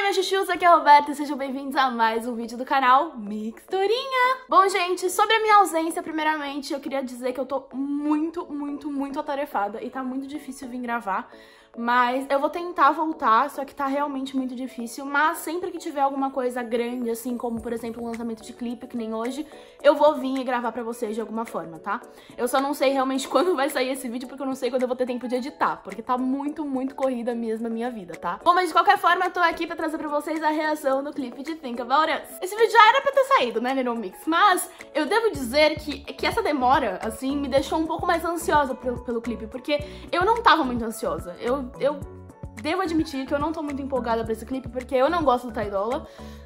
minhas chuchus, aqui é a Roberta e sejam bem-vindos a mais um vídeo do canal Mixturinha. Bom, gente, sobre a minha ausência, primeiramente, eu queria dizer que eu tô muito atarefada e tá muito difícil vir gravar. Mas eu vou tentar voltar, só que tá realmente muito difícil. Mas sempre que tiver alguma coisa grande, assim como, por exemplo, um lançamento de clipe, que nem hoje, eu vou vir e gravar pra vocês de alguma forma, tá? Eu só não sei realmente quando vai sair esse vídeo, porque eu não sei quando eu vou ter tempo de editar. Porque tá muito corrida mesmo a minha vida, tá? Bom, mas de qualquer forma, eu tô aqui pra trazer pra vocês a reação do clipe de Think About Us. Esse vídeo já era pra ter saído, né, Little Mix? Mas eu devo dizer que essa demora, assim, me deixou um pouco mais ansiosa pelo clipe, porque eu não tava muito ansiosa. Eu devo admitir que eu não tô muito empolgada pra esse clipe, porque eu não gosto do Ty Dolla,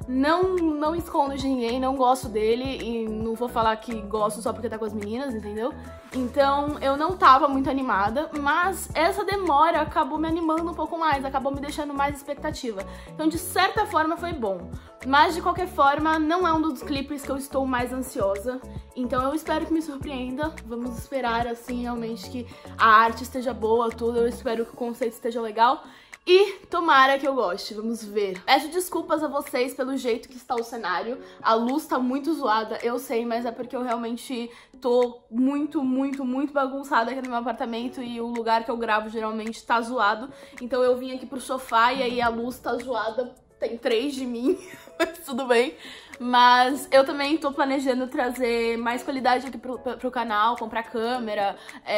não escondo de ninguém, não gosto dele, e não vou falar que gosto só porque tá com as meninas, entendeu? Então eu não tava muito animada, mas essa demora acabou me animando um pouco mais, acabou me deixando mais expectativa. Então de certa forma foi bom, mas de qualquer forma não é um dos clipes que eu estou mais ansiosa, então eu espero que me surpreenda. Vamos esperar assim realmente que a arte esteja boa, tudo, eu espero que o conceito esteja legal. E tomara que eu goste, vamos ver. Peço desculpas a vocês pelo jeito que está o cenário. A luz tá muito zoada, eu sei, mas é porque eu realmente tô muito bagunçada aqui no meu apartamento e o lugar que eu gravo geralmente tá zoado. Então eu vim aqui pro sofá e aí a luz tá zoada, tem 3 de mim, mas tudo bem. Mas eu também tô planejando trazer mais qualidade aqui pro canal, comprar câmera,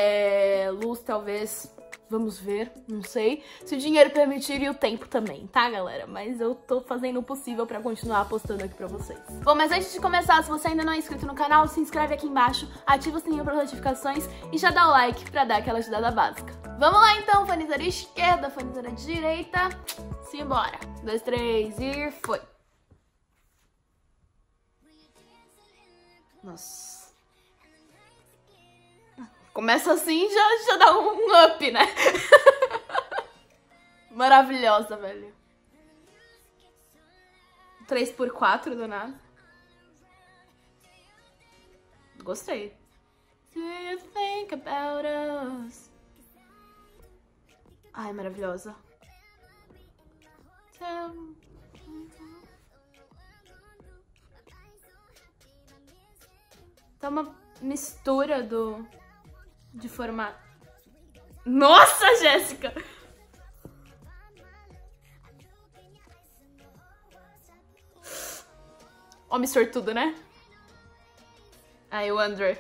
luz talvez... Vamos ver, não sei, se o dinheiro permitir e o tempo também, tá, galera? Mas eu tô fazendo o possível pra continuar postando aqui pra vocês. Bom, mas antes de começar, se você ainda não é inscrito no canal, se inscreve aqui embaixo, ativa o sininho para notificações e já dá o like pra dar aquela ajudada básica. Vamos lá então, fanizeira esquerda, fanizeira direita, simbora. 1, 2, 3 e foi. Nossa. Começa assim, já dá um up, né? Maravilhosa, velho. 3x4 do nada. Gostei. Do you think about us? Ai, maravilhosa. Tá uma mistura de formato. Nossa, Jéssica! Homem sortudo, né? Aí o André.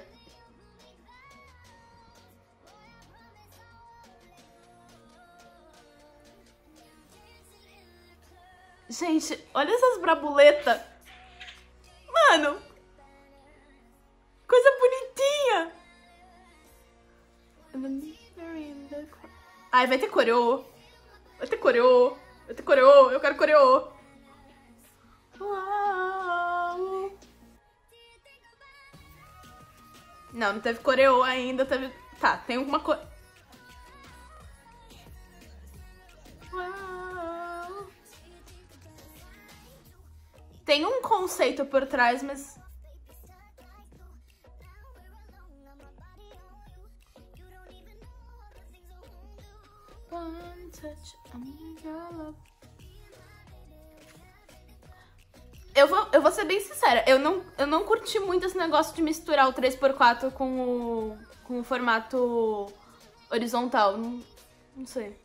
Gente, olha essas brabuletas. Mano! Coisa bonitinha! Ai, vai ter coreô. Vai ter coreô. Vai ter coreô. Eu quero coreô. Uau. Não teve coreô ainda. Teve... Tá, tem alguma coisa. Tem um conceito por trás, mas... Eu vou ser bem sincera, eu não curti muito esse negócio de misturar o 3x4 com o formato horizontal, não sei.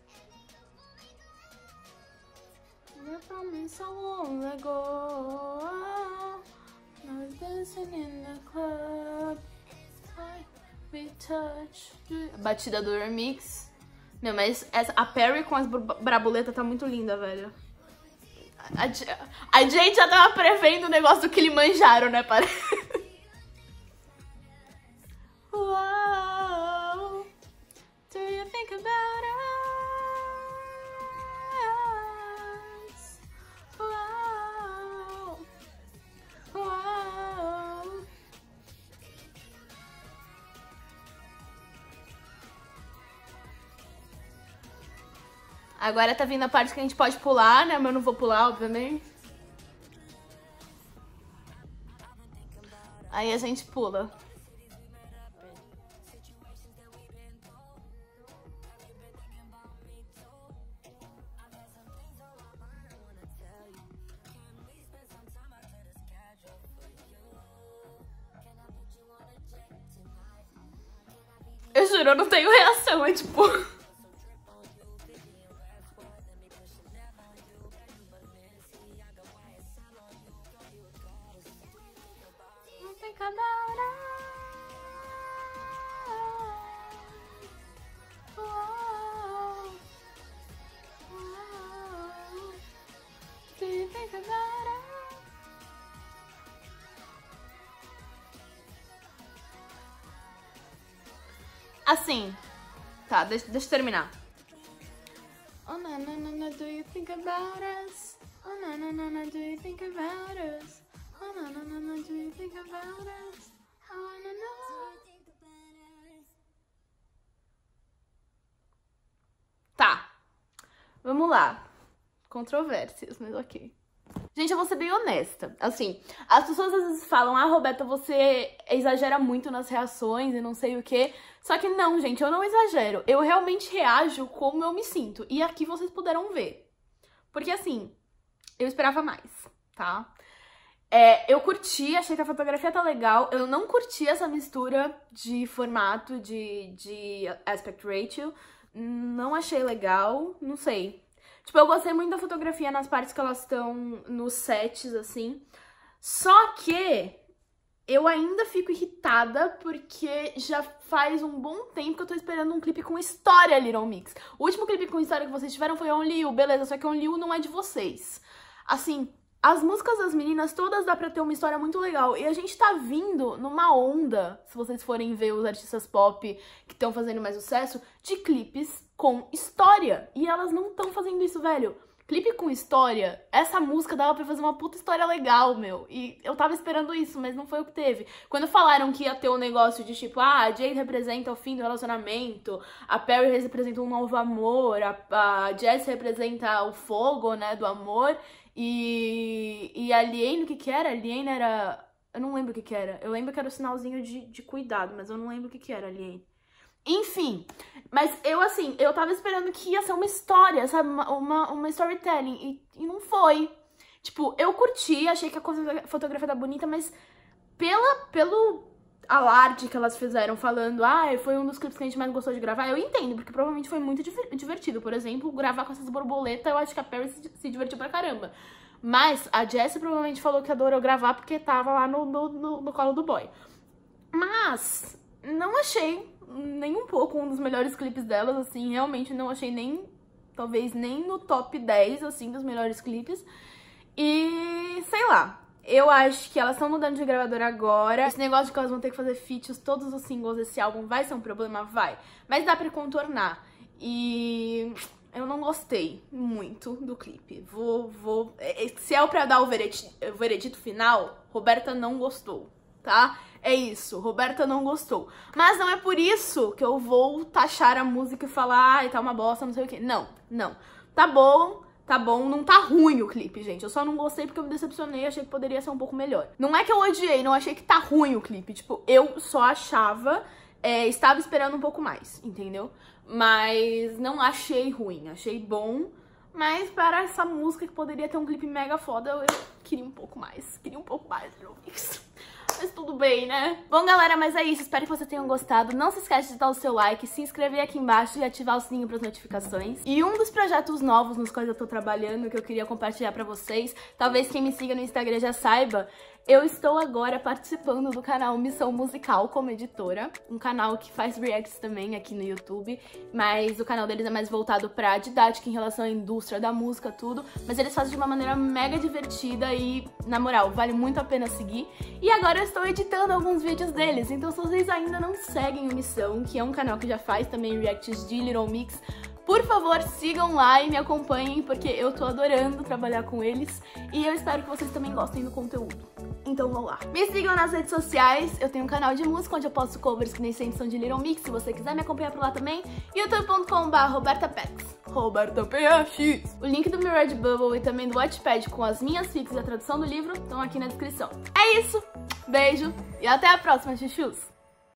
A batida do remix. Meu, mas a Perry com as brabuletas tá muito linda, velho. A gente já tava prevendo o negócio do Kilimanjaro, né, parece? Wow, do you think about us? Wow, wow. Agora tá vindo a parte que a gente pode pular, né? Mas eu não vou pular, obviamente. Aí a gente pula. juro, eu não tenho reação, é tipo... Assim, tá, deixa eu terminar. Oh, na, na, na, na, do you think about us? Oh, na, na, na, na, do you think about us? Oh, na, na, na, na, do you think about us? Oh, na, na. Tá, vamos lá. Controvérsias, mas ok. Gente, eu vou ser bem honesta. Assim, as pessoas às vezes falam: ah, Roberta, você exagera muito nas reações e não sei o quê. Só que não, gente, eu não exagero. Eu realmente reajo como eu me sinto. E aqui vocês puderam ver. Porque assim, eu esperava mais, tá? Eu curti, achei que a fotografia tá legal. Eu não curti essa mistura de formato, de aspect ratio. Não achei legal, não sei. Tipo, eu gostei muito da fotografia nas partes que elas estão nos sets, assim. Só que eu ainda fico irritada porque já faz um bom tempo que eu tô esperando um clipe com história, Little Mix. O último clipe com história que vocês tiveram foi Only You, beleza, só que Only You não é de vocês. Assim, as músicas das meninas todas dá pra ter uma história muito legal. E a gente tá vindo numa onda, se vocês forem ver os artistas pop que estão fazendo mais sucesso, de clipes com história. E elas não estão fazendo isso, velho. Clipe com história, essa música dava pra fazer uma puta história legal, meu. E eu tava esperando isso, mas não foi o que teve. Quando falaram que ia ter um negócio de tipo, ah, a Jade representa o fim do relacionamento, a Perry representa um novo amor, a Jess representa o fogo, né, do amor, e a Liane, o que era? A Liane era... Eu não lembro o que era. Eu lembro que era o sinalzinho de cuidado, mas eu não lembro o que era, a Liane. Enfim, mas eu assim, eu tava esperando que ia ser uma história, sabe, uma storytelling, e não foi. Tipo, eu curti, achei que a fotografia tá bonita, mas pelo alarde que elas fizeram falando, ah, foi um dos clipes que a gente mais gostou de gravar, eu entendo, porque provavelmente foi muito divertido. Por exemplo, gravar com essas borboletas, eu acho que a Perry se divertiu pra caramba. Mas a Jessie provavelmente falou que adorou gravar porque tava lá no colo do boy. Mas não achei nem um pouco um dos melhores clipes delas, assim, realmente não achei nem, talvez nem no top 10, assim, dos melhores clipes. E, sei lá, eu acho que elas estão mudando de gravadora agora. Esse negócio de que elas vão ter que fazer feats, todos os singles desse álbum, vai ser um problema? Vai. Mas dá pra contornar. E eu não gostei muito do clipe. Se é pra dar o veredito final, Roberta não gostou, tá? É isso, Roberta não gostou. Mas não é por isso que eu vou taxar a música e falar, ai, tá uma bosta, não sei o quê. Não, não. Tá bom, não tá ruim o clipe, gente. Eu só não gostei porque eu me decepcionei, achei que poderia ser um pouco melhor. Não é que eu odiei, não achei que tá ruim o clipe. Tipo, eu só achava, estava esperando um pouco mais, entendeu? Mas não achei ruim, achei bom. Mas para essa música que poderia ter um clipe mega foda, eu queria um pouco mais. Queria um pouco mais, mas tudo bem, né? Bom, galera, mas é isso. Espero que vocês tenham gostado. Não se esquece de dar o seu like, se inscrever aqui embaixo e ativar o sininho para as notificações. E um dos projetos novos nos quais eu tô trabalhando, que eu queria compartilhar pra vocês, talvez quem me siga no Instagram já saiba, eu estou agora participando do canal Missão Musical como editora, um canal que faz reacts também aqui no YouTube, mas o canal deles é mais voltado pra didática em relação à indústria da música, tudo, mas eles fazem de uma maneira mega divertida e, na moral, vale muito a pena seguir. E agora eu estou editando alguns vídeos deles, então se vocês ainda não seguem o Missão, que é um canal que já faz também reacts de Little Mix, por favor, sigam lá e me acompanhem, porque eu tô adorando trabalhar com eles e eu espero que vocês também gostem do conteúdo. Então vão lá. Me sigam nas redes sociais, eu tenho um canal de música onde eu posto covers que nem sempre são de Little Mix, se você quiser me acompanhar por lá também, youtube.com/RobertaPX, RobertaPX. O link do meu Redbubble e também do Wattpad com as minhas fics e a tradução do livro estão aqui na descrição. É isso, beijo e até a próxima, chuchus!